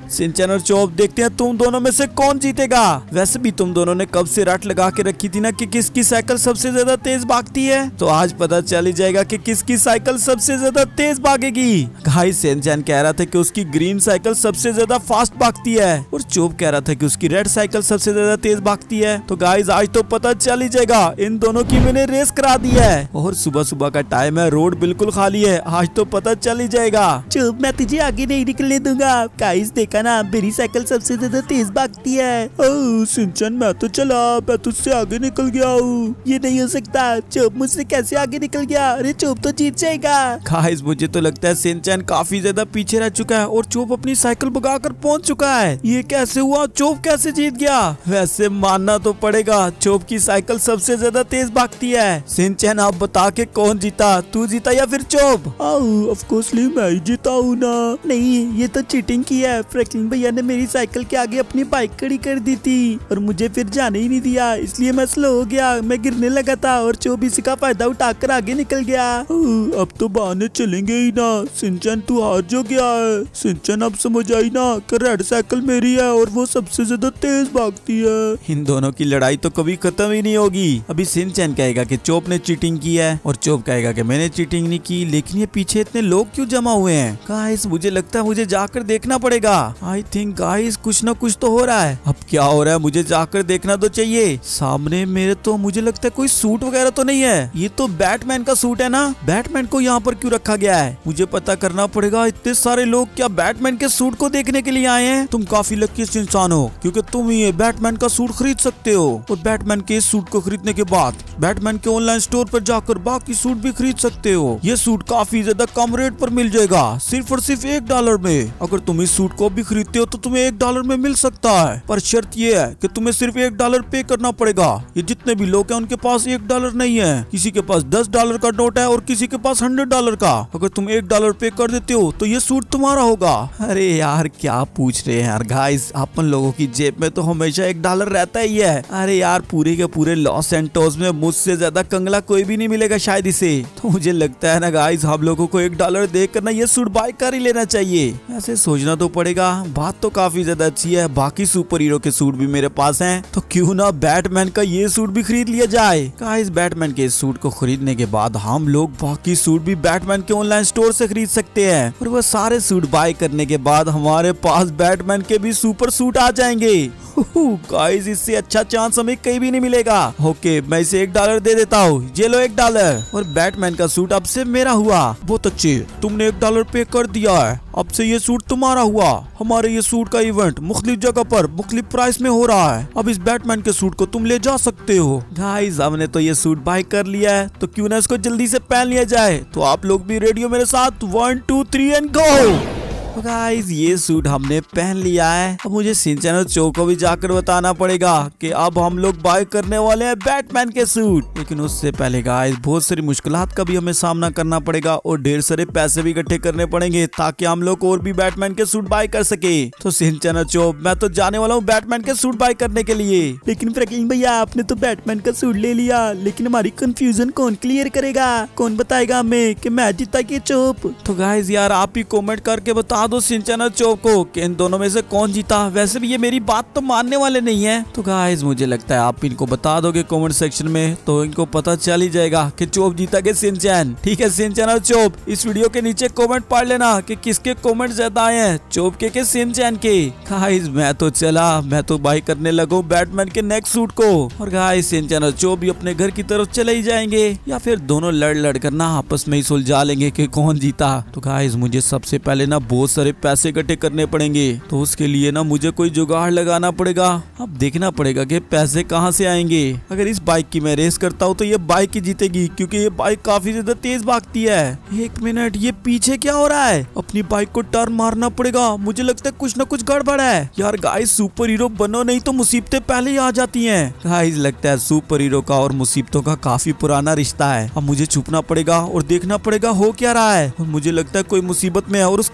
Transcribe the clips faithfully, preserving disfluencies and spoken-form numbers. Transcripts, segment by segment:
Shinchan और chop देखते हैं तुम दोनों में से कौन जीतेगा। वैसे भी तुम दोनों ने कब से रट लगा के रखी थी ना कि किसकी साइकिल सबसे ज्यादा तेज भागती है, तो आज पता चल ही जाएगा कि किसकी साइकिल सबसे ज्यादा तेज भागेगी। गाइस शिनचैन कह रहा था कि उसकी ग्रीन साइकिल सबसे ज्यादा फास्ट भागती है और चोप कह रहा था कि उसकी रेड साइकिल सबसे ज्यादा तेज भागती है। तो गाइस आज तो पता चल ही जाएगा, इन दोनों की मैंने रेस करा दी है और सुबह सुबह का टाइम है, रोड बिल्कुल खाली है, आज तो पता चल ही जाएगा। चुप, मैं तुझे आगे नहीं निकलने दूंगा। गाइस देखा ना, मेरी साइकिल सबसे ज्यादा तेज भागती है। ओह शिनचैन मैं तो चला, मैं तुझसे आगे निकल गया हूँ। ये नहीं हो सकता, चुप मुझसे कैसे आगे निकल गया? अरे चुप तो जीत जाएगा। गाइस मुझे तो लगता है शिनचैन काफी ज्यादा पीछे रह चुका है और चोप अपनी साइकिल भगाकर पहुंच चुका है। ये कैसे हुआ? चोप कैसे जीत गया? वैसे मानना तो पड़ेगा चोप की साइकिल सबसे ज्यादा तेज भागती है। शिनचैन आप बता के कौन जीता, तू जीता या फिर चोप? ऑफ कोर्सली मैं ही जीता हूँ ना। नहीं, ये तो चीटिंग की है। फ्रैंकलिन भैया ने मेरी साइकिल के आगे अपनी बाइक खड़ी कर दी थी और मुझे फिर जाने ही नहीं दिया, इसलिए मैं स्लो हो गया। मैं गिरने लगा था और चोप इसी का फायदा उठाकर आगे निकल गया। अब तो बहाने चलेंगे ही ना। शिनचैन तू हार जो गया है। शिनचैन अब समझ आई ना कि रेड साइकिल मेरी है और वो सबसे ज्यादा तेज भागती है। इन दोनों की लड़ाई तो कभी खत्म ही नहीं होगी। अभी शिनचैन कहेगा कि चोप ने चीटिंग की है और चोप कहेगा कि मैंने चीटिंग नहीं की। लेकिन ये पीछे इतने लोग क्यों जमा हुए हैं? गाइस मुझे लगता है मुझे जाकर देखना पड़ेगा। आई थिंक गाइस कुछ ना कुछ तो हो रहा है। अब क्या हो रहा है मुझे जाकर देखना तो चाहिए। सामने मेरे तो मुझे लगता है कोई सूट वगैरह तो नहीं है। ये तो बैटमैन का सूट है ना। बैटमैन को यहाँ पर क्यों रखा गया है? मुझे पता करना पड़ेगा। इतने सारे लोग क्या बैटमैन के सूट को देखने के लिए आए हैं? तुम काफी लकी इंसान हो क्योंकि तुम ये बैटमैन का सूट खरीद सकते हो और बैटमैन के सूट को खरीदने के बाद बैटमैन के ऑनलाइन स्टोर पर जाकर बाकी सूट भी खरीद सकते हो। ये सूट काफी ज्यादा कम रेट पर मिल जाएगा, सिर्फ और सिर्फ एक डॉलर में। अगर तुम इस सूट को भी खरीदते हो तो तुम्हें एक डॉलर में मिल सकता है, पर शर्त ये है कि तुम्हें सिर्फ एक डॉलर पे करना पड़ेगा। ये जितने भी लोग हैं उनके पास एक डॉलर नहीं है, किसी के पास दस डॉलर का नोट है और किसी के पास हंड्रेड डॉलर का। अगर तुम एक डॉलर पे कर देते हो तो ये सूट तुम्हारा होगा। अरे यार क्या पूछ रहे हैं यार गाइस, अपन लोगों की जेब में तो हमेशा एक डॉलर रहता ही है। अरे यार पूरे के पूरे लॉस सैंटोस में मुझसे ज्यादा कंगला कोई भी नहीं मिलेगा शायद इसे। तो मुझे लगता है ना गाइस हम लोगों को एक डॉलर देकर ना ये सूट बाय कर ही लेना चाहिए। ऐसे सोचना तो पड़ेगा, बात तो काफी ज्यादा अच्छी है। बाकी सुपर हीरो के सूट भी मेरे पास हैं, तो क्यों ना बैटमैन का ये सूट भी खरीद लिया जाए। गाइस बैटमैन के इस सूट को खरीदने के बाद हम लोग बाकी सूट भी बैटमैन के ऑनलाइन स्टोर से खरीद सकते हैं और वह सारे सूट बाय करने के बाद हमारे पास बैटमैन के भी सुपर सूट आ जाएंगे। गाइस इससे अच्छा चांस हमें कहीं भी नहीं मिलेगा। ओके मैं इसे एक डॉलर दे देता हूँ, ये लो एक डॉलर और बैटमैन का सूट अब से मेरा हुआ। बहुत अच्छे, तुमने एक डॉलर पे कर दिया है, अब से ये सूट तुम्हारा हुआ। हमारे ये सूट का इवेंट मुख्तलिफ जगह पर मुख्तलिफ प्राइस में हो रहा है, अब इस बैटमैन के सूट को तुम ले जा सकते हो। गाइस हमने तो ये सूट बाय कर लिया है, तो क्यों ना इसको जल्दी से पहन लिया जाए। तो आप लोग भी रेडी हो मेरे साथ? One two three and go. तो गाइस ये सूट हमने पहन लिया है। अब मुझे शिनचैन और चोप को भी जाकर बताना पड़ेगा कि अब हम लोग बाय करने वाले हैं बैटमैन के सूट। लेकिन उससे पहले गाइस बहुत सारी मुश्किलात का भी हमें सामना करना पड़ेगा और ढेर सारे पैसे भी इकट्ठे करने पड़ेंगे ताकि हम लोग और भी बैटमैन के सूट बाय कर सके। तो शिनचैन और चोप मैं तो जाने वाला हूँ बैटमैन के सूट बाय करने के लिए। लेकिन फ्रैंकलिन भैया आपने तो बैटमैन का सूट ले लिया, लेकिन हमारी कंफ्यूजन कौन क्लियर करेगा? कौन बताएगा हमें कि मैं जीता कि चोप? तो गाइस यार आप ही कमेंट करके बता दो शिनचैन और चोप को कि इन दोनों में से कौन जीता। वैसे भी ये मेरी बात तो मानने वाले नहीं है। तो गाइस मुझे लगता है आप इनको बता दोगे कमेंट सेक्शन में, तो इनको पता चल ही जाएगा कि चोप जीता के शिनचैन। ठीक है शिनचैन और चोप इस वीडियो के नीचे कमेंट पढ़ लेना कि किसके कमेंट ज्यादा आए हैं, चोप के के शिनचैन के। गाइस मैं तो चला, मैं तो बाय करने लगा बैटमैन के नेक्स्ट सूट को। और गाइस शिनचैन और चोप भी अपने घर की तरफ चले ही जाएंगे या फिर दोनों लड़ लड़ कर ना आपस में ही सुलझा लेंगे कि कौन जीता। तो गाइस मुझे सबसे पहले ना बहुत सारे पैसे इकट्ठे करने पड़ेंगे, तो उसके लिए ना मुझे कोई जुगाड़ लगाना पड़ेगा। अब देखना पड़ेगा कि पैसे कहां से आएंगे। अगर इस बाइक की मैं रेस करता हूँ तो ये बाइक ही जीतेगी क्योंकि ये बाइक काफी ज्यादा तेज भागती है। एक मिनट, ये पीछे क्या हो रहा है? अपनी बाइक को टर्न मारना पड़ेगा, मुझे लगता है कुछ ना कुछ गड़बड़ है। यार गाइस सुपर हीरो बनो नहीं तो मुसीबतें पहले ही आ जाती है। गाइस लगता है सुपर हीरो का और मुसीबतों का काफी पुराना रिश्ता है। अब मुझे छुपना पड़ेगा और देखना पड़ेगा हो क्या रहा है। और मुझे लगता है कोई मुसीबत में है और उसकी जान भी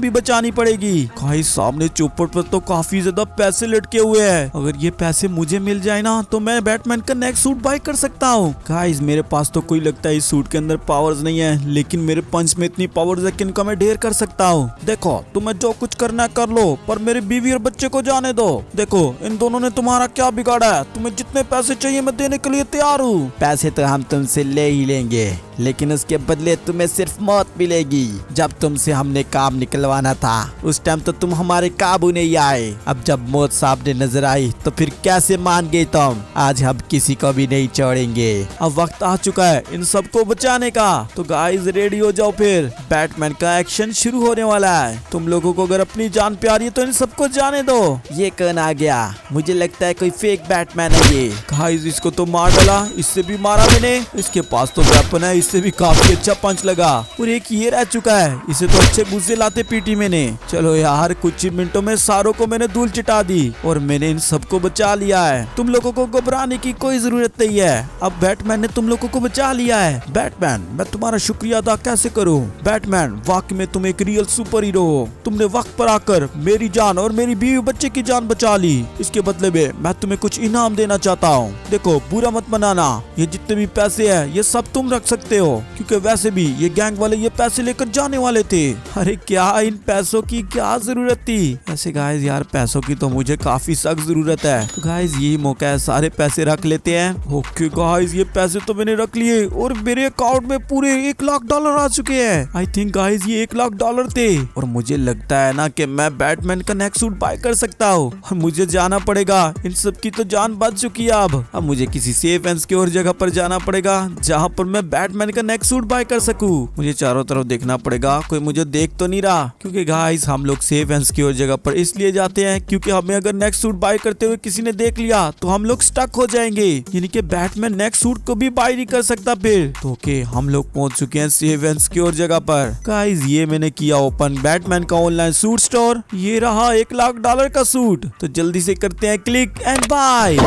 भी बचानी पड़ेगी। गाइस सामने चौपट पर तो काफी ज्यादा पैसे लटके हुए हैं। अगर ये पैसे मुझे मिल जाए ना तो मैं बैटमैन का नेक्स्ट सूट बाय कर सकता हूँ। गाइस मेरे पास तो कोई लगता है इस सूट के अंदर पावर्स नहीं है, लेकिन मेरे पंच में इतनी पावर्स है कि इनका मैं ढेर कर सकता हूँ। देखो तुम्हें जो कुछ करना है कर लो, पर मेरी बीवी और बच्चे को जाने दो। देखो इन दोनों ने तुम्हारा क्या बिगाड़ा है। तुम्हें जितने पैसे चाहिए मैं देने के लिए तैयार हूँ। पैसे तो हम तुमसे ले ही लेंगे, लेकिन उसके बदले तुम्हें सिर्फ मौत मिलेगी। जब तुमसे हमने काम निकलवाना था उस टाइम तो तुम हमारे काबू नहीं आए। अब जब मौत सामने नजर आई तो फिर कैसे मान गए तुम। आज हम किसी को भी नहीं छोड़ेंगे। अब वक्त आ चुका है इन सबको बचाने का। तो गाइस रेडी हो जाओ, फिर बैटमैन का एक्शन शुरू होने वाला है। तुम लोगों को अगर अपनी जान प्यारी है तो इन सबको जाने दो। ये कौन आ गया? मुझे लगता है कोई फेक बैटमैन है ये। गाइस इसको तो मार डाला, इससे भी मारा मैंने। इसके पास तो वेपन है, इससे भी काफी अच्छा पंच लगा। और एक ये रह चुका है, इसे तो अच्छे गुस्से लाते पीटी मैंने। चलो यार कुछ ही मिनटों में सारों को मैंने धूल चिटा दी और मैंने इन सबको बचा लिया है। तुम लोगों को घबराने की कोई जरूरत नहीं है। अब बैटमैन ने तुम लोगों को बचा लिया है। बैटमैन मैं तुम्हारा शुक्रिया अदा कैसे करूं? बैटमैन वाकई में तुम एक रियल सुपर हीरो हो। तुमने वक्त पर आकर मेरी जान और मेरी बीवी बच्चे की जान बचा ली। इसके बदले में मैं तुम्हें कुछ इनाम देना चाहता हूँ। देखो बुरा मत मनाना, ये जितने भी पैसे है ये सब तुम रख सकते हो, क्योंकि वैसे भी ये गैंग वाले ये पैसे लेकर जाने वाले थे। अरे क्या इन पैसों की क्या जरूरत थी? ऐसे गाइस यार पैसों की तो मुझे काफी सख्त जरूरत है। तो गाइस यही मौका है, सारे पैसे रख लेते हैं। ओके गाइस ये पैसे तो मैंने रख लिए और मेरे अकाउंट में पूरे एक लाख डॉलर आ चुके हैं। आई थिंक गाइस ये एक लाख डॉलर थे और मुझे लगता है ना कि मैं बैटमैन का नेक्स्ट सूट बाय कर सकता हूँ। और मुझे जाना पड़ेगा, इन सब की तो जान बच चुकी है। अब अब मुझे किसी सेफ एंड सिक्योर जगह पर जाना पड़ेगा जहाँ पर मैं बैटमैन का नेक्स्ट सूट बाय कर सकूं। मुझे चारों तरफ देखना पड़ेगा कोई मुझे देख तो नहीं रहा, क्योंकि गाइस हम लोग सेफ एंड सिक्योर जगह पर इसलिए जाते हैं क्योंकि हमें अगर नेक्स्ट सूट बाय करते हुए किसी ने देख लिया तो हम लोग स्टक हो जाएंगे, यानी कि बैटमैन नेक्स्ट सूट को भी बाय नहीं कर सकता फिर। तो ओके हम लोग पहुंच चुके हैं सेफ एंड सिक्योर जगह पर। गाइस ये मैंने किया ओपन बैटमैन का ऑनलाइन सूट स्टोर। ये रहा एक लाख डॉलर का सूट। तो जल्दी से करते हैं क्लिक एंड बाय।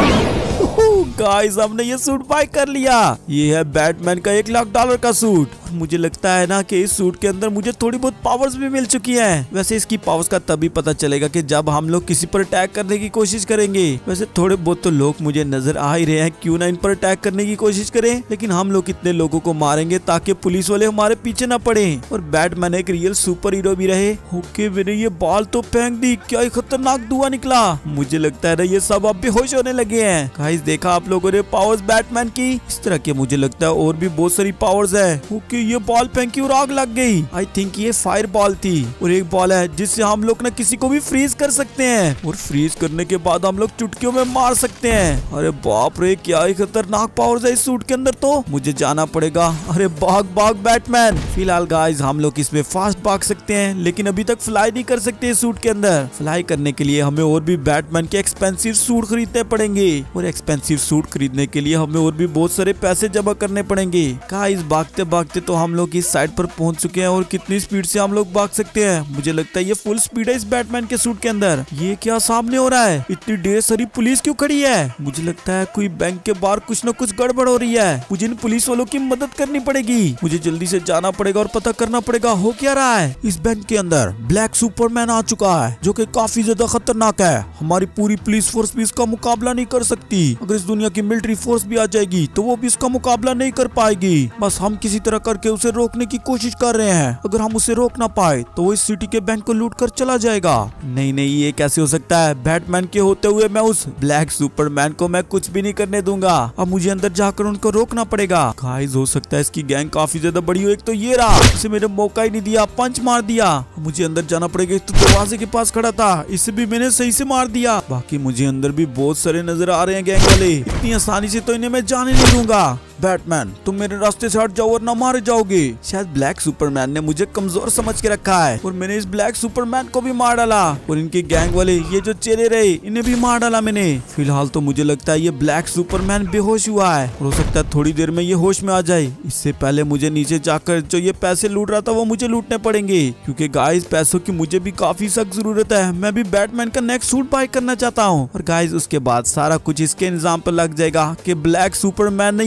गाइस हमने ये सूट बाय कर लिया। ये है बैटमैन का एक लाख डॉलर का सूट। मुझे लगता है ना कि इस सूट के अंदर मुझे थोड़ी बहुत पावर्स भी मिल चुकी हैं। वैसे इसकी पावर्स का तभी पता चलेगा कि जब हम लोग किसी पर अटैक करने की कोशिश करेंगे। वैसे थोड़े बहुत तो लोग मुझे नजर आ ही रहे हैं, क्यों ना इन पर अटैक करने की कोशिश करें। लेकिन हम लोग कितने लोगों को मारेंगे ताकि पुलिस वाले हमारे पीछे न पड़े और बैटमैन एक रियल सुपर हीरो भी रहे। ओके मेरे ये बाल तो फेंक दी, क्या खतरनाक धुआं निकला। मुझे लगता है ना ये सब अब बेहोश होने लगे हैं। गाइस देखा आप लोगों ने पावर्स बैटमैन की? इस तरह के मुझे लगता है और भी बहुत सारी पावर्स है। ओके ये बॉल फेंकी और आग लग गई। आई थिंक ये फायर बॉल थी। और एक बॉल है जिससे हम लोग ना किसी को भी फ्रीज कर सकते हैं और फ्रीज करने के बाद हम लोग चुटकियों में मार सकते हैं। अरे बाप रे क्या ही खतरनाक पावर्स है इस सूट के अंदर। तो मुझे जाना पड़ेगा। अरे भाग भाग बैटमैन। फिलहाल गाइस हम लोग इसमें फास्ट भाग सकते हैं, लेकिन अभी तक फ्लाई नहीं कर सकते इस सूट के अंदर। फ्लाई करने के लिए हमें और भी बैटमैन के एक्सपेंसिव सूट खरीदने पड़ेंगे और एक्सपेंसिव सूट खरीदने के लिए हमें और भी बहुत सारे पैसे जमा करने पड़ेंगे। गाइस भागते भागते तो हम लोग इस साइड पर पहुंच चुके हैं और कितनी स्पीड से हम लोग भाग सकते हैं। मुझे लगता है ये फुल स्पीड है इस बैटमैन के सूट के अंदर। ये क्या सामने हो रहा है? इतनी ढेर सारी पुलिस क्यों खड़ी है? मुझे लगता है कोई बैंक के बाहर कुछ न कुछ गड़बड़ हो रही है। मुझे इन पुलिस वालों की मदद करनी पड़ेगी। मुझे जल्दी से जाना पड़ेगा और पता करना पड़ेगा हो क्या रहा है। इस बैंक के अंदर ब्लैक सुपरमैन आ चुका है जो कि काफी ज्यादा खतरनाक है। हमारी पूरी पुलिस फोर्स भी इसका मुकाबला नहीं कर सकती। अगर इस दुनिया की मिलिट्री फोर्स भी आ जाएगी तो वो भी इसका मुकाबला नहीं कर पाएगी। बस हम किसी तरह करके उसे रोकने की कोशिश कर रहे हैं। अगर हम उसे रोक ना पाए तो वो इस सिटी के बैंक को लूट कर चला जाएगा। नहीं नहीं ये कैसे हो सकता है? बैटमैन के होते हुए मैं उस ब्लैक सुपरमैन को मैं कुछ भी नहीं करने दूंगा। अब मुझे अंदर जाकर उनको रोकना पड़ेगा। गाइस हो सकता है इसकी गैंग काफी ज्यादा बड़ी हो। एक तो ये रहा, इसे मेरे मौका ही नहीं दिया, पंच मार दिया। मुझे अंदर जाना पड़ेगा। तो दरवाजे के पास खड़ा था, इसे भी मैंने सही से मार दिया। बाकी मुझे अंदर भी बहुत सारे नजर आ रहे हैं गैंग वाले। इतनी आसानी से तो इन्हें मैं जाने नहीं दूंगा। बैटमैन तुम मेरे रास्ते से हट जाओ और ना मारे जाओगे। शायद ब्लैक सुपरमैन ने मुझे कमजोर समझ के रखा है और मैंने इस ब्लैक सुपरमैन को भी मार डाला और इनके गैंग वाले ये जो चेले रहे इन्हें भी मार डाला मैंने। फिलहाल तो मुझे लगता है ये ब्लैक सुपरमैन बेहोश हुआ है और हो सकता है थोड़ी देर में ये होश में आ जाए। इससे पहले मुझे नीचे जाकर जो ये पैसे लूट रहा था वो मुझे लूटने पड़ेंगे, क्योंकि गाइस पैसों की मुझे भी काफी सख्त जरूरत है। मैं भी बैटमैन का नेक्स्ट सूट बाय करना चाहता हूँ और गाइस उसके बाद सारा कुछ इसके इंतजाम पर लग जाएगा कि ब्लैक सुपरमैन ने वो पैसे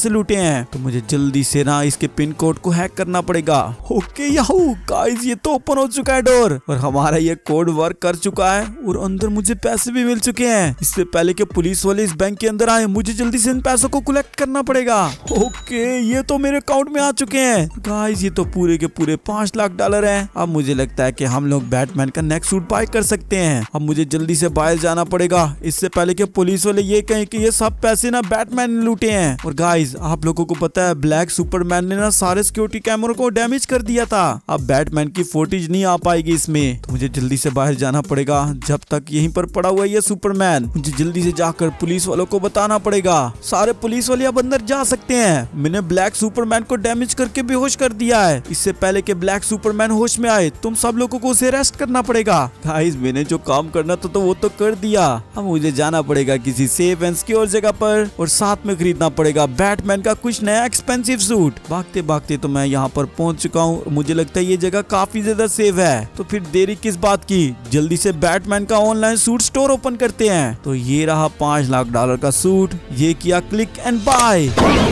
पैसे लूटे हैं, तो मुझे जल्दी से ना इसके पिन कोड को हैक करना पड़ेगा। ओके याहू गाइस, ये तो ओपन हो चुका है डोर और हमारा ये कोड वर्क कर चुका है और अंदर मुझे पैसे भी मिल चुके हैं। इससे पहले कि पुलिस वाले इस बैंक के अंदर आए, मुझे जल्दी से इन पैसों को कलेक्ट करना पड़ेगा। ओके, ये तो मेरे अकाउंट में आ चुके हैं गाइस, ये तो पूरे के पूरे पांच लाख डॉलर हैं। अब मुझे लगता है कि हम लोग बैटमैन का नेक्स्ट सूट बाय कर सकते हैं। अब मुझे जल्दी से बाहर जाना पड़ेगा, इससे पहले कि पुलिस वाले ये कहें कि ये सब पैसे ना बैटमैन ने लूटे हैं। और गाइस, आप लोगों को पता है ब्लैक सुपरमैन ने ना सारे सिक्योरिटी कैमरों को डैमेज कर दिया था। अब बैटमैन की फुटेज नहीं आ पाएगी इसमें, तो मुझे जल्दी से बाहर जाना पड़ेगा। जब तक यहीं पर पड़ा हुआ है ये सुपरमैन, मुझे जल्दी से जाकर पुलिस वालों को बताना पड़ेगा। सारे पुलिस वाले अब अंदर जा सकते हैं। मैंने ब्लैक सुपरमैन को डैमेज करके बेहोश कर दिया है। इससे पहले कि ब्लैक सुपरमैन होश में आए, तुम सब लोगों को उसे अरेस्ट करना पड़ेगा। गाइस, मैंने जो काम करना था तो वो तो कर दिया। अब मुझे जाना पड़ेगा किसी सेफ एंड सिक्योर जगह पर और साथ में खरीदना पड़ेगा बैटमैन का कुछ नया एक्सपेंसिव सूट। भागते भागते तो मैं यहाँ पर पहुंच चुका हूँ। मुझे लगता है ये जगह काफी ज्यादा सेफ है, तो फिर देरी किस बात की, जल्दी से बैटमैन का ऑनलाइन सूट स्टोर ओपन करते हैं। तो ये रहा पांच लाख डॉलर का सूट, ये किया क्लिक एंड बाय।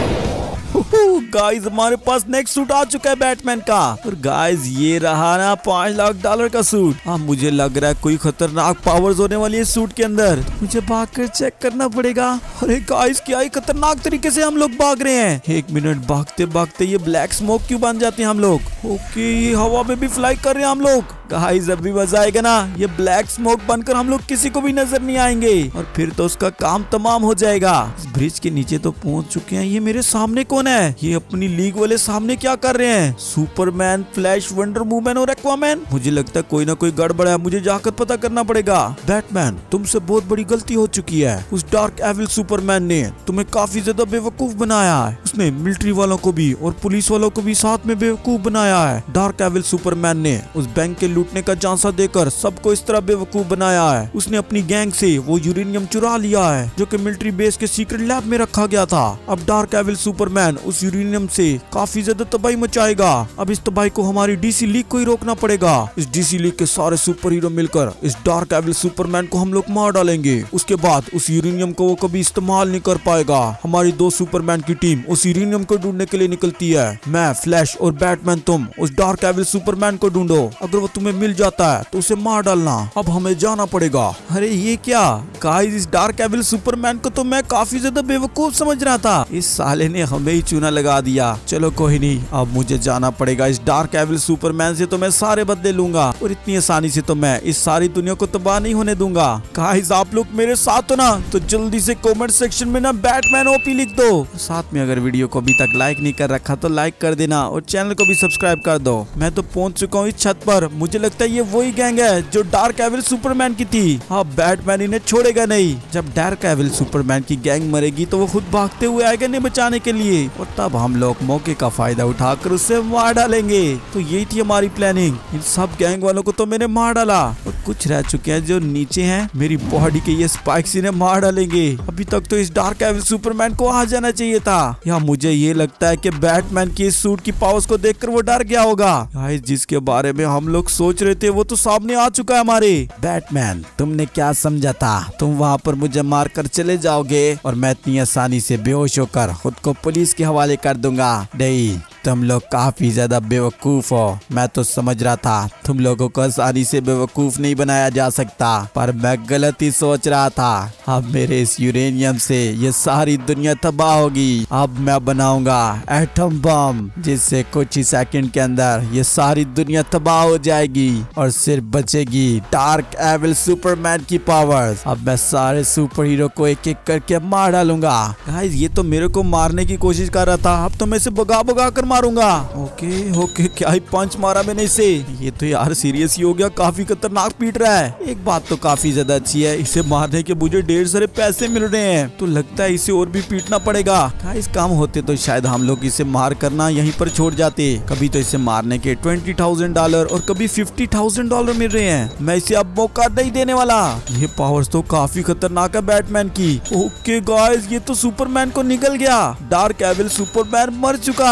गाइस, हमारे पास नेक्स्ट सूट आ चुका है बैटमैन का। और गाइस, ये रहा ना पांच लाख डॉलर का सूट। अब मुझे लग रहा है कोई खतरनाक पावर्स होने वाली है सूट के अंदर, मुझे भागकर चेक करना पड़ेगा। अरे गाइस, क्या ही खतरनाक तरीके से हम लोग भाग रहे हैं। एक मिनट, भागते भागते ये ब्लैक स्मोक क्यों बन जाते हैं हम लोग। ओके, ये हवा में भी फ्लाई कर रहे हैं हम लोग। गाइस, अभी मजा आएगा ना, ये ब्लैक स्मोक बनकर हम लोग किसी को भी नजर नहीं आएंगे और फिर तो उसका काम तमाम हो जाएगा। इस ब्रिज के नीचे तो पहुंच चुके हैं। ये मेरे सामने कौन है? ये अपनी लीग वाले सामने क्या कर रहे हैं? सुपरमैन, फ्लैश, वंडर वुमन और एक्वामैन। मुझे लगता है कोई ना कोई गड़बड़ है, मुझे जाकर पता करना पड़ेगा। बैटमैन, तुमसे बहुत बड़ी गलती हो चुकी है। उस डार्क एविल सुपरमैन ने तुम्हें काफी ज्यादा बेवकूफ बनाया है। उसने मिलिट्री वालों को भी और पुलिस वालों को भी साथ में बेवकूफ बनाया है। डार्क एविल सुपरमैन ने उस बैंक के लूटने का झांसा देकर सबको इस तरह बेवकूफ बनाया है। उसने अपनी गैंग से वो यूरेनियम चुरा लिया है जो कि मिलिट्री बेस के सीक्रेट लैब में रखा गया था। अब डार्क एविल सुपरमैन उस यूरेनियम से काफी ज्यादा तबाही मचाएगा। अब इस तबाही को हमारी डीसी लीग को ही रोकना पड़ेगा। इस डीसी लीग के सारे सुपर हीरो मिलकर इस डार्क एविल सुपरमैन को हम लोग मार डालेंगे। उसके बाद उस यूरेनियम को वो कभी इस्तेमाल नहीं कर पाएगा। हमारी दो सुपरमैन की टीम उस यूरेनियम को ढूंढने के लिए निकलती है। मैं, फ्लैश और बैटमैन, तुम उस डार्क एविल सुपरमैन को ढूंढो। अगर वो तुम्हें मिल जाता है तो उसे मार डालना। अब हमें जाना पड़ेगा। अरे ये क्या गाइस, इस डार्क एविल सुपरमैन को तो मैं काफी ज्यादा बेवकूफ समझ रहा था। इस साले ने हमें ही चूना लगा दिया। चलो कोई नहीं, अब मुझे जाना पड़ेगा। इस डार्क एविल सुपरमैन से तो मैं सारे बदले लूंगा और इतनी आसानी से तो मैं इस सारी दुनिया को तबाह नहीं होने दूंगा। गाइस, आप लोग मेरे साथ हो ना, तो जल्दी से कमेंट सेक्शन में ना बैटमैन ओपी लिख दो। साथ में अगर वीडियो को अभी तक लाइक नहीं कर रखा तो लाइक कर देना और चैनल को भी सब्सक्राइब कर दो। मैं तो पहुंच चुका हूँ इस छत पर। मुझे लगता है ये वही गैंग है जो डार्क एविल सुपरमैन की थी। हाँ, बैटमैन इन्हें छोड़ेगा नहीं। जब डार्क एविल सुपरमैन की गैंग मरेगी तो वो खुद भागते हुए आएगा इन्हें बचाने के लिए और तब हम लोग मौके का फायदा उठाकर उससे मार डालेंगे। तो यही थी हमारी प्लानिंग। इन सब गैंग वालों को तो मैंने मार डाला और कुछ रह चुके हैं जो नीचे हैं। मेरी बॉडी के ये स्पाइक्स इन्हें मार डालेंगे। अभी तक तो इस डार्क एविल सुपरमैन को आ जाना चाहिए था। या मुझे ये लगता है कि बैटमैन की इस सूट की पावर्स को देखकर वो डर गया होगा। गाइस, जिसके बारे में हम लोग सोच रहे थे वो तो सामने आ चुका है हमारे। बैटमैन, तुमने क्या समझा था? तुम वहाँ पर मुझे मार कर चले जाओगे और मैं इतनी आसानी से बेहोश होकर खुद को पुलिस के हवाले कर दूंगा? नहीं, तुम लोग काफी ज्यादा बेवकूफ हो। मैं तो समझ रहा था तुम लोगों को आसानी से बेवकूफ नहीं बनाया जा सकता, पर मैं गलत ही सोच रहा था। अब मेरे इस यूरेनियम से ये सारी दुनिया तबाह होगी। अब मैं बनाऊंगा एटम बम, जिससे कुछ ही सेकंड के अंदर ये सारी दुनिया तबाह हो जाएगी और सिर्फ बचेगी डार्क एविल सुपरमैन की पावर्स। अब मैं सारे सुपर हीरो को एक एक करके मार डालूंगा। गाइस, ये तो मेरे को मारने की कोशिश कर रहा था, अब तो मैं इसे भगा भगा कर मारूंगा। ओके ओके, क्या ही पंच मारा मैंने इसे। ये तो यार सीरियस ही हो गया, काफी खतरनाक पीट रहा है। एक बात तो काफी ज्यादा अच्छी है, इसे मारने के मुझे ढेर सारे पैसे मिल रहे हैं, तो लगता है इसे और भी पीटना पड़ेगा। गाइस, काम होते तो शायद हम लोग इसे मार करना यहीं पर छोड़ जाते। कभी तो इसे मारने के ट्वेंटी थाउजेंड डॉलर और कभी फिफ्टी थाउजेंड डॉलर मिल रहे हैं। मैं इसे अब मौका नहीं देने वाला। ये पावर्स तो काफी खतरनाक है बैटमैन की। ओके गाइस, ये तो सुपरमैन को निकल गया। डार्क एविल सुपरमैन मर चुका है।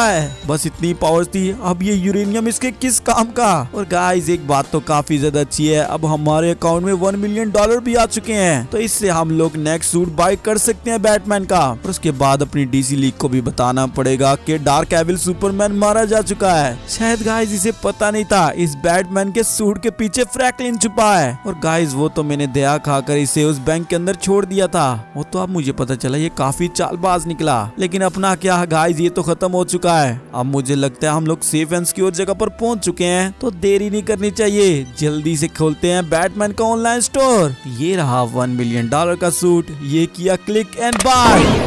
बस इतनी पावर थी। अब ये यूरेनियम इसके किस काम का। और गाइस एक बात तो काफी ज्यादा अच्छी है, अब हमारे अकाउंट में वन मिलियन डॉलर भी आ चुके हैं, तो इससे हम लोग नेक्स्ट सूट बाय कर सकते हैं बैटमैन का। और उसके बाद अपनी डीसी लीग को भी बताना पड़ेगा कि डार्क एविल सुपरमैन मारा जा चुका है। शायद गाइस इसे पता नहीं था इस बैटमैन के सूट के पीछे फ्रैंकलिन छुपा है। और गाइस वो तो मैंने दया खाकर इसे उस बैंक के अंदर छोड़ दिया था, वो तो अब मुझे पता चला ये काफी चालबाज निकला। लेकिन अपना क्या गाइस, ये तो खत्म हो चुका है। अब मुझे लगता है हम लोग सेफ एंड सिक्योर जगह पर पहुंच चुके हैं, तो देरी नहीं करनी चाहिए, जल्दी से खोलते हैं बैटमैन का ऑनलाइन स्टोर। ये रहा वन मिलियन डॉलर का सूट, ये किया क्लिक एंड बाय।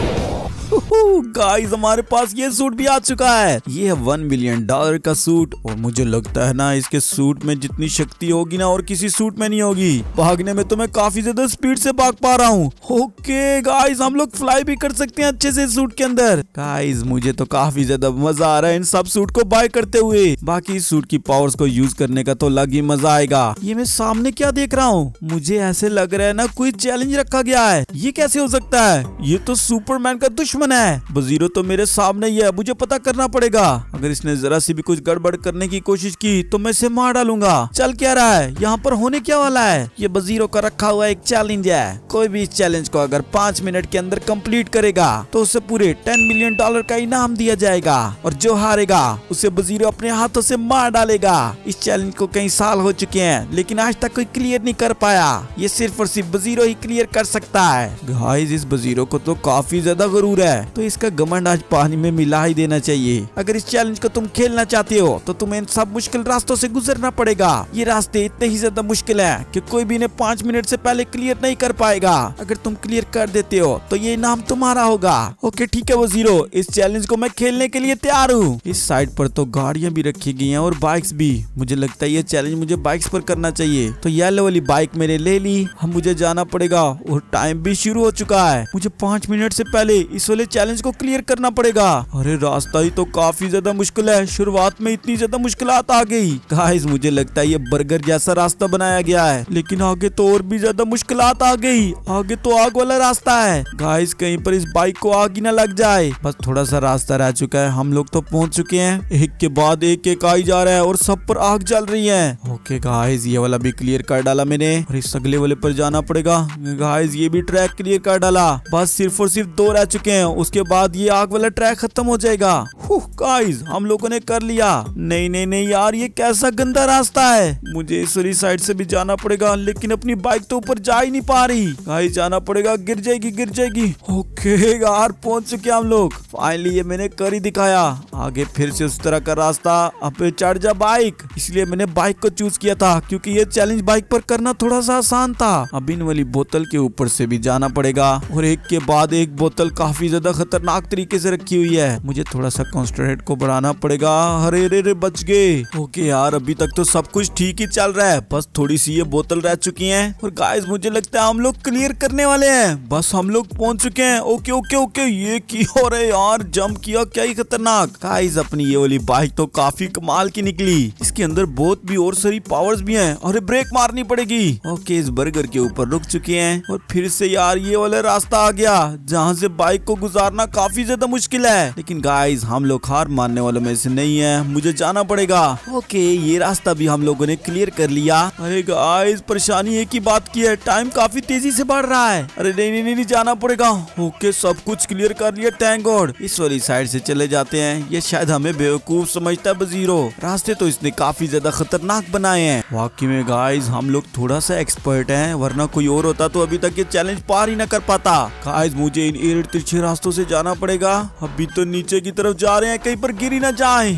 गाइस हमारे पास ये सूट भी आ चुका है, ये है वन मिलियन डॉलर का सूट। और मुझे लगता है ना इसके सूट में जितनी शक्ति होगी ना और किसी सूट में नहीं होगी। भागने में तो मैं काफी ज्यादा स्पीड से भाग पा रहा हूँ। ओके गाइस हम लोग फ्लाई भी कर सकते हैं अच्छे से सूट के अंदर। गाइस मुझे तो काफी ज्यादा मजा आ रहा है इन सब सूट को बाय करते हुए। बाकी सूट की पावर्स को यूज करने का तो अलग ही मजा आएगा। ये मैं सामने क्या देख रहा हूँ, मुझे ऐसे लग रहा है ना कोई चैलेंज रखा गया है। ये कैसे हो सकता है, ये तो सुपरमैन का दुश्मन है। बजीरो तो मेरे सामने ही है, मुझे पता करना पड़ेगा। अगर इसने जरा सी भी कुछ गड़बड़ करने की कोशिश की तो मैं इसे मार डालूंगा। चल क्या रहा है यहाँ पर, होने क्या वाला है। ये बजीरो का रखा हुआ एक चैलेंज है, कोई भी इस चैलेंज को अगर पाँच मिनट के अंदर कंप्लीट करेगा तो उसे पूरे टेन मिलियन डॉलर का इनाम दिया जाएगा। और जो हारेगा उसे बजीरो अपने हाथों से मार डालेगा। इस चैलेंज को कई साल हो चुके हैं लेकिन आज तक कोई क्लियर नहीं कर पाया, ये सिर्फ और सिर्फ बजीरो ही क्लियर कर सकता है। गाइस इस बजीरो को तो काफी ज्यादा गुरूर है, तो इसका घमंड आज पानी में मिला ही देना चाहिए। अगर इस चैलेंज को तुम खेलना चाहते हो तो तुम्हें इन सब मुश्किल रास्तों से गुजरना पड़ेगा। ये रास्ते इतने ही ज्यादा मुश्किल है कि कोई भी इन्हें पाँच मिनट से पहले क्लियर नहीं कर पाएगा। अगर तुम क्लियर कर देते हो तो ये इनाम तुम्हारा होगा। ओके ठीक है वजीरो, इस चैलेंज को मैं खेलने के लिए तैयार हूँ। इस साइड पर तो गाड़ियाँ भी रखी गई हैं और बाइक्स भी। मुझे लगता है ये चैलेंज मुझे बाइक्स पर करना चाहिए, तो येलो वाली बाइक मैंने ले ली। हम मुझे जाना पड़ेगा और टाइम भी शुरू हो चुका है। मुझे पाँच मिनट से पहले इस वाले चैलेंज को क्लियर करना पड़ेगा। अरे रास्ता ही तो काफी ज्यादा मुश्किल है, शुरुआत में इतनी ज्यादा मुश्किलात आ गई। गाइस मुझे लगता है ये बर्गर जैसा रास्ता बनाया गया है, लेकिन आगे तो और भी ज्यादा मुश्किलात आ गई। आगे तो आग वाला रास्ता है। गाइस कहीं पर इस बाइक को आग ही ना लग जाए। बस थोड़ा सा रास्ता रह चुका है, हम लोग तो पहुंच चुके हैं। एक के बाद एक एक आ ही जा रहा है और सब पर आग जल रही है। ओके गाइस ये वाला भी क्लियर कर डाला मैंने, और इस अगले वाले पर जाना पड़ेगा। गाइस ये भी ट्रैक क्लियर कर डाला, बस सिर्फ और सिर्फ दो रह चुके हैं, उसके बाद ये आग वाला ट्रैक खत्म हो जाएगा। गाइस हम लोगों ने कर लिया। नहीं नहीं नहीं यार, ये कैसा गंदा रास्ता है, मुझे इस वाली साइड से भी जाना पड़ेगा, लेकिन अपनी बाइक तो ऊपर जा ही नहीं पा रही। गाइस जाना पड़ेगा, गिर जाएगी गिर जाएगी। ओके यार पहुंच चुके हम लोग, फाइनली ये मैंने कर ही दिखाया। आगे फिर से उस तरह का रास्ता, अब चढ़ जा बाइक। इसलिए मैंने बाइक को चूज किया था क्योंकि ये चैलेंज बाइक पर करना थोड़ा सा आसान था। अब इन वाली बोतल के ऊपर से भी जाना पड़ेगा, और एक के बाद एक बोतल काफी ज्यादा खतरनाक तरीके से रखी हुई है। मुझे थोड़ा सा कॉन्सेंट्रेट को बढ़ाना पड़ेगा। अरे रे रे बच गए। ओके यार अभी तक तो सब कुछ ठीक ही चल रहा है, बस थोड़ी सी ये बोतल रह चुकी है। और गाइस मुझे लगता है हम लोग क्लियर करने वाले हैं, बस हम लोग पहुंच चुके हैं। ओके ओके ओके ये की हो रहे यार, जंप किया क्या ही खतरनाक। गाइस अपनी ये वाली बाइक तो काफी कमाल की निकली, इसके अंदर बहुत भी और सारी पावर्स भी हैं। अरे ब्रेक मारनी पड़ेगी। ओके इस बर्गर के ऊपर रुक चुके हैं, और फिर से यार ये वाला रास्ता आ गया जहाँ से बाइक को गुजारना काफी ज्यादा मुश्किल है। लेकिन गाइस हम लोग हार मानने वालों में से नहीं है, मुझे जाना पड़ेगा। ओके ये रास्ता भी हम लोगों ने क्लियर कर लिया। अरे गाइस परेशानी एक ही बात की है, टाइम काफी तेजी से बढ़ रहा है। अरे नहीं नहीं नहीं, नहीं जाना पड़ेगा। ओके सब कुछ क्लियर कर लिया, थैंक गॉड। इस वाली साइड से चले जाते हैं, ये शायद हमें बेवकूफ समझता है बजीरो, रास्ते तो इसने काफी ज्यादा खतरनाक बनाए हैं। वाकई में गाइस हम लोग थोड़ा सा एक्सपर्ट हैं, वरना कोई और होता तो अभी तक ये चैलेंज पार ही ना कर पाता। गाइस मुझे इन एड़ तिरछे रास्तों से जाना पड़ेगा, अभी तो नीचे की तरफ जा रहे हैं, कहीं पर गिर ही ना जाए।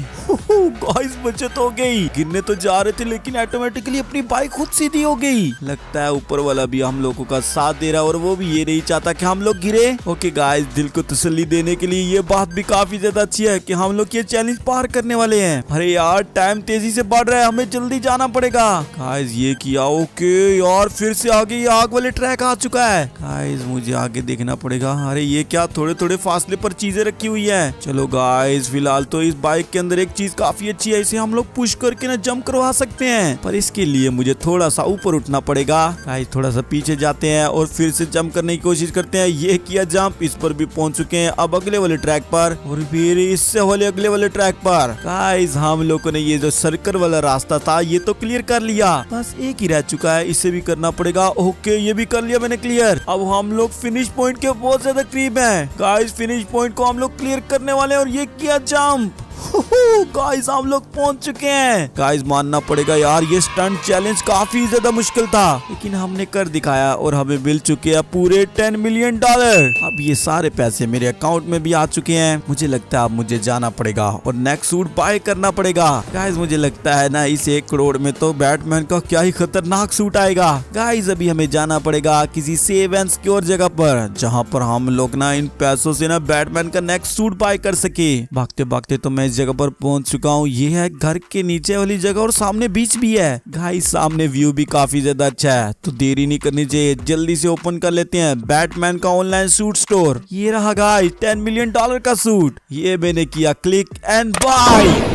गाइस बचत हो गई, गिरने तो जा रहे थे लेकिन ऑटोमेटिकली अपनी बाइक खुद सीधी हो गई। लगता है ऊपर वाला भी हम लोगों का साथ दे रहा है, और वो भी ये नहीं चाहता कि हम लोग गिरे। ओके गाइस दिल को तसल्ली देने के लिए ये बात भी काफी ज्यादा अच्छी है कि हम लोग ये चैलेंज पार करने वाले हैं। अरे यार टाइम तेजी से बढ़ रहा है, हमें जल्दी जाना पड़ेगा। गाइस ये किया। ओके यार फिर से आगे ये आग वाले ट्रैक आ चुका है। गाइस मुझे आगे देखना पड़ेगा। अरे ये क्या थोड़े थोड़े फासले पर चीजें रखी हुई है। चलो गाइस फिलहाल तो इस बाइक के अंदर एक चीज काफी अच्छी है, इसे हम लोग पुश करके ना जंप करवा सकते हैं, पर इसके लिए मुझे थोड़ा सा ऊपर उठना पड़ेगा। गाइस थोड़ा सा पीछे जाते हैं और फिर से जंप करने की कोशिश करते हैं। ये किया जंप, इस पर भी पहुंच चुके हैं। अब अगले वाले ट्रैक पर और फिर इससे वाले अगले वाले ट्रैक पर। गाइस हम लोगों ने ये जो सर्कल वाला रास्ता था ये तो क्लियर कर लिया, बस एक ही रह चुका है, इसे भी करना पड़ेगा। ओके ये भी कर लिया मैंने क्लियर। अब हम लोग फिनिश पॉइंट के बहुत ज्यादा करीब हैं। गाइस फिनिश पॉइंट को हम लोग क्लियर करने वाले हैं और ये किया जंप। गाइस हम लोग पहुंच चुके हैं। गाइस मानना पड़ेगा यार, ये स्टंट चैलेंज काफी ज्यादा मुश्किल था, लेकिन हमने कर दिखाया और हमें मिल चुके हैं पूरे टेन मिलियन डॉलर। अब ये सारे पैसे मेरे अकाउंट में भी आ चुके हैं। मुझे लगता है अब मुझे जाना पड़ेगा और नेक्स्ट सूट बाय करना पड़ेगा। गाइस मुझे लगता है ना इस एक करोड़ में तो बैटमैन का क्या ही खतरनाक सूट आएगा। गाइस अभी हमें जाना पड़ेगा किसी सेफ एंड सिक्योर जगह पर, जहाँ पर हम लोग ना इन पैसों से ना बैटमैन का नेक्स्ट सूट बाय कर सके। भागते भागते तो मैं इस जगह पर पहुंच चुका हूँ। ये है घर के नीचे वाली जगह और सामने बीच भी है। गाइस सामने व्यू भी काफी ज्यादा अच्छा है, तो देरी नहीं करनी चाहिए, जल्दी से ओपन कर लेते हैं बैटमैन का ऑनलाइन सूट स्टोर। ये रहा गाइस टेन मिलियन डॉलर का सूट। ये मैंने किया क्लिक एंड बाय।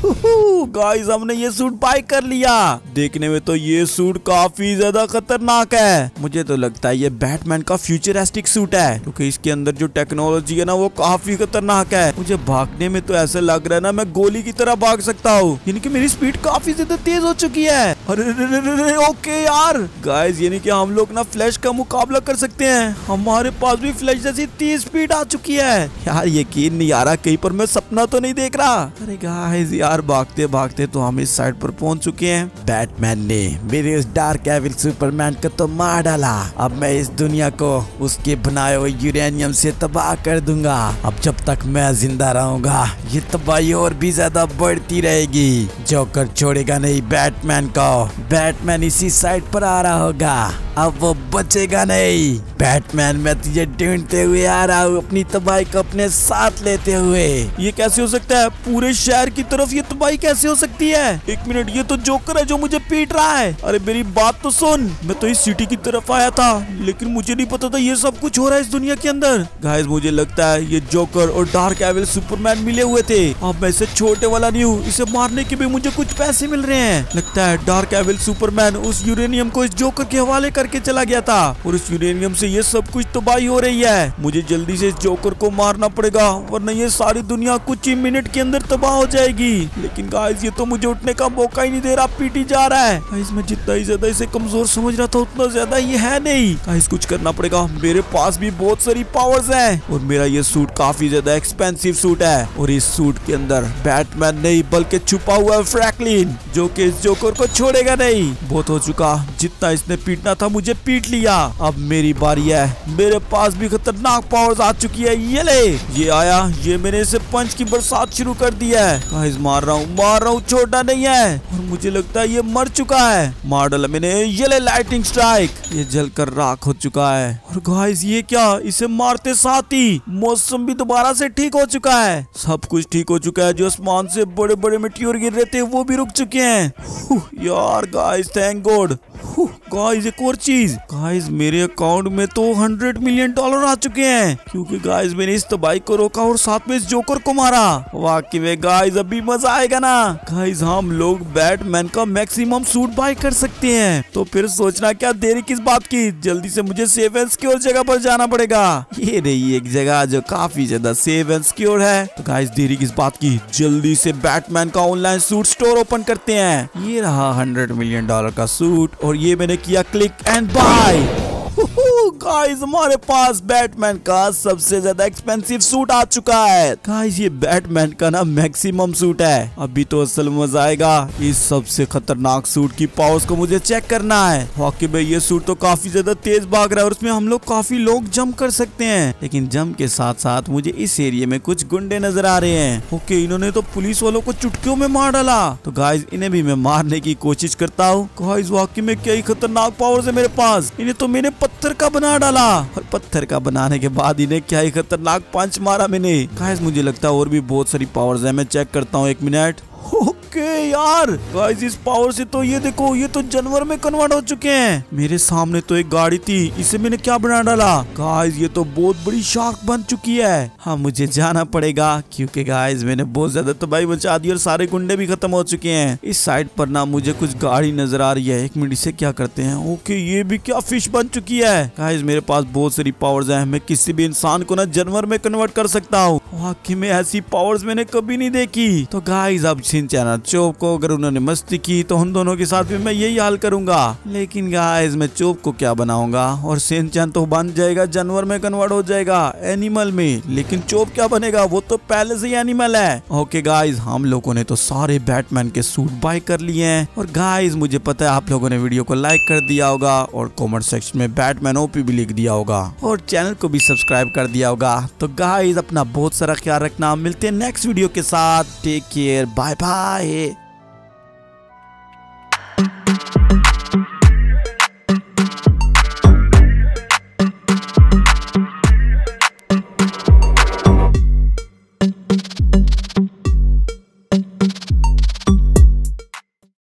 गाइस हमने ये सूट बाय कर लिया। देखने में तो ये सूट काफी ज्यादा खतरनाक है। मुझे तो लगता है ये बैटमैन का फ्यूचरिस्टिक सूट है, क्योंकि इसके अंदर जो टेक्नोलॉजी है ना वो काफी खतरनाक है। मुझे भागने में तो ऐसा लग रहा है ना मैं गोली की तरह भाग सकता हूँ, यानी कि मेरी स्पीड काफी ज्यादा तेज हो चुकी है। अरे ओके यार गाइस, यानी कि हम लोग ना फ्लैश का मुकाबला कर सकते हैं। हमारे पास भी फ्लैश जैसी तेज स्पीड आ चुकी है। यार यकीन नहीं आ रहा कहीं पर मैं सपना तो नहीं देख रहा। अरे गाइस यार भागते भागते तो हम इस साइड पर पहुंच चुके हैं। बैटमैन ने मेरे उस डार्क एविल सुपरमैन को तो मार डाला। अब मैं इस दुनिया को उसके बनाए हुए यूरेनियम से तबाह कर दूंगा। अब जब तक मैं जिंदा रहूंगा ये तबाही और भी ज्यादा बढ़ती रहेगी। जोकर छोड़ेगा नहीं बैटमैन को। बैटमैन इसी साइड पर आ रहा होगा, अब वो बचेगा नहीं। बैटमैन मैं तुझे ढूंढते हुए आ रहा हूँ, अपनी तबाही को अपने साथ लेते हुए। ये कैसे हो सकता है? पूरे शहर की तरफ ये तबाही कैसे हो सकती है? एक मिनट, ये तो जोकर है जो मुझे पीट रहा है। अरे मेरी बात तो सुन, मैं तो इस सिटी की तरफ आया था, लेकिन मुझे नहीं पता था ये सब कुछ हो रहा है इस दुनिया के अंदर। गाइस मुझे लगता है ये जोकर और डार्क एविल सुपरमैन मिले हुए थे। अब मैं इसे छोटे वाला नहीं हूँ, इसे मारने के भी मुझे कुछ पैसे मिल रहे हैं। लगता है डार्क एविल सुपरमैन उस यूरेनियम को इस जोकर के हवाले करके चला गया था और इस यूरेनियम से ये सब कुछ तबाही हो रही है। मुझे जल्दी से इस जोकर को मारना पड़ेगा, वरना ये सारी दुनिया कुछ ही मिनट के अंदर तबाह हो जाएगी। लेकिन गाइस ये तो मुझे उठने का मौका ही नहीं दे रहा, पीटी जा रहा है। गाइस मैं जितना ही ज्यादा इसे कमजोर समझ रहा था उतना ज्यादा ये है नहीं। गाइस कुछ करना पड़ेगा, मेरे पास भी बहुत सारी पावर्स हैं और मेरा ये सूट काफी ज्यादा एक्सपेंसिव सूट है और इस सूट के अंदर बैटमैन नहीं बल्कि छुपा हुआ है फ्रैंकलिन, जो कि इस जोकर को छोड़ेगा नहीं। बहुत हो चुका, जितना इसने पीटना था मुझे पीट लिया। अब मेरी बारी है, मेरे पास भी खतरनाक पावर्स आ चुकी है। ये ले, ये आया, ये मैंने इसे पंच की बरसात शुरू कर दी है। गाइस मार रहा हूँ मार रहा हूँ, छोटा नहीं है और मुझे लगता है ये मर चुका है। मार डाला मैंने, ये ले लाइटिंग स्ट्राइक, ये जलकर राख हो चुका है। और गाइस ये क्या, इसे मारते साथ ही मौसम भी दोबारा से ठीक हो चुका है। सब कुछ ठीक हो चुका है, जो आसमान से बड़े बड़े मेटियोर गिर रहे थे वो भी रुक चुके हैं। यार गाइस थैंक गॉड। गाइस एक और चीज, गाइस मेरे अकाउंट में तो हंड्रेड मिलियन डॉलर आ चुके हैं, क्योंकि गाइस मैंने इस तबाही को रोका और साथ में इस जोकर को मारा। वाकई में गाइस अभी मजा आएगा ना। गाइस हम लोग बैटमैन का मैक्सिमम सूट बाय कर सकते हैं, तो फिर सोचना क्या देरी किस बात की, जल्दी से मुझे सेफ एंड सिक्योर जगह पर जाना पड़ेगा। ये रही एक जगह जो काफी ज्यादा सेफ एंड सिक्योर है। तो गाइस देरी किस बात की, जल्दी से बैटमैन का ऑनलाइन सूट स्टोर ओपन करते हैं। ये रहा हंड्रेड मिलियन डॉलर का सूट और ये मैंने किया क्लिक एंड बाय। गाइस हमारे पास बैटमैन का सबसे ज्यादा एक्सपेंसिव सूट आ चुका है। गाइस ये बैटमैन का ना मैक्सिमम सूट है। अभी तो असल मजा आएगा, इस सबसे खतरनाक सूट की पावर्स को मुझे चेक करना है। वाकई में ये सूट तो काफी ज्यादा तेज भाग रहा है और उसमें हम लोग काफी लोग जंप कर सकते हैं, लेकिन जंप के साथ साथ मुझे इस एरिया में कुछ गुंडे नजर आ रहे हैं। ओके इन्होंने तो पुलिस वालों को चुटकियों में मार डाला, तो गाइस इन्हें भी मैं मारने की कोशिश करता हूँ। गाइस वाकई में क्या ही खतरनाक पावर्स है मेरे पास। इन्हें तो मैंने पत्थर का बना डाला और पत्थर का बनाने के बाद इन्हें क्या ही खतरनाक पंच मारा मैंने। गाइस मुझे लगता है और भी बहुत सारी पावर्स है, मैं चेक करता हूँ एक मिनट। ओके यार गाइस, इस पावर से तो ये देखो, ये तो जानवर में कन्वर्ट हो चुके हैं। मेरे सामने तो एक गाड़ी थी, इसे मैंने क्या बना डाला। गाइस ये तो बहुत बड़ी शार्क बन चुकी है। हाँ मुझे जाना पड़ेगा क्योंकि गाइस मैंने बहुत ज्यादा तबाही मचा दी और सारे गुंडे भी खत्म हो चुके हैं। इस साइड पर ना मुझे कुछ गाड़ी नजर आ रही है। एक मिनट, इसे क्या करते हैं। ओके ये भी क्या फिश बन चुकी है। गाइस मेरे पास बहुत सारी पावर्स हैं, मैं किसी भी इंसान को ना जानवर में कन्वर्ट कर सकता हूँ। वाकई में ऐसी पावर्स मैंने कभी नहीं देखी। तो गाइस अब शिनचैन और चोप को अगर उन्होंने मस्ती की तो उन दोनों के साथ भी मैं यही हाल करूंगा। लेकिन गाइस मैं चोप को क्या बनाऊंगा, और शिनचैन तो बन जाएगा जानवर में कन्वर्ट हो जाएगा, एनिमल में। लेकिन चोप क्या बनेगा, वो तो पहले से ही एनिमल है। ओके गाइस हम लोगों ने तो सारे बैटमैन के सूट बाय कर लिए हैं। और गाइस मुझे पता है आप लोगों ने वीडियो को लाइक कर दिया होगा और कमेंट सेक्शन में बैटमैन ओपी भी लिख दिया होगा और चैनल को भी सब्सक्राइब कर दिया होगा। तो गाइस अपना बहुत सारा ख्याल रखना, मिलते हैं नेक्स्ट वीडियो के साथ। Take care, bye bye.